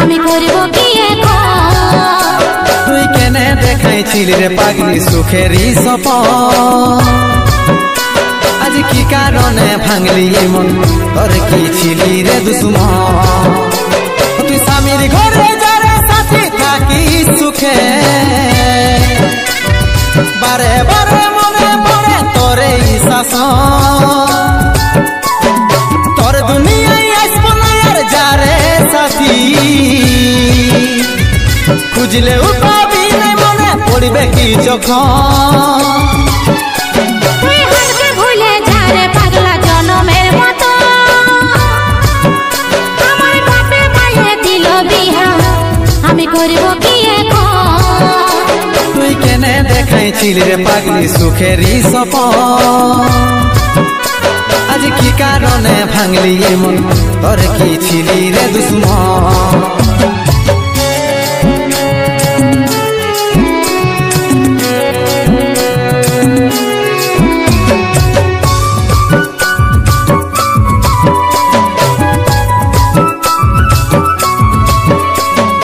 আমি করব কি এখন তুই কেনে দেখাইছিলি রে পাগলি সুখেরই সপন আজ কি কারণে ভাঙলি মন তোর কি ছিলি রে দুশ্মন তুই স্বামীর ঘরে যারে সাথী থাকি সুখে বারে বারে মনে পড়ে তোরে শাসন তোর দুনিয়ায় আসবো না আর যারে সাথী খুঁজলে পাবি না মনে পড়বে কি যখন তুই হারকে ভুলে যা রে পাগলা জনমের মতো আমার বাপে মায়ে দিল বিহা আমি করব কি এখন তুই কেনে দেখাইছিলি রে পাগলি সুখেরই সপন আজ কি কারণে ভাঙলি মন তোর কি ছিলি রে দুশ্মন